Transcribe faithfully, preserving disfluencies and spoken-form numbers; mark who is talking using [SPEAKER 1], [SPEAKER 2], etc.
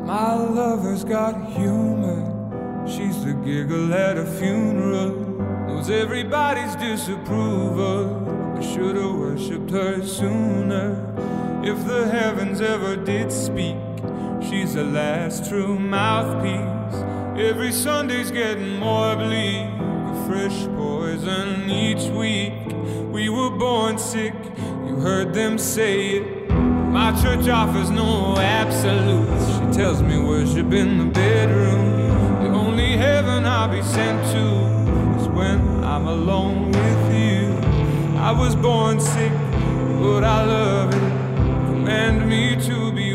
[SPEAKER 1] My lover's got humor. She's the giggle at a funeral. Knows everybody's disapproval. I should've worshipped her sooner. If the heavens ever did speak, she's the last true mouthpiece. Every Sunday's getting more bleak, a fresh poison each week. We were born sick, you heard them say it. My church offers no absolutes. She tells me worship in the bedroom. The only heaven I'll be sent to is when I'm alone with you. I was born sick, but I love it. Command me to be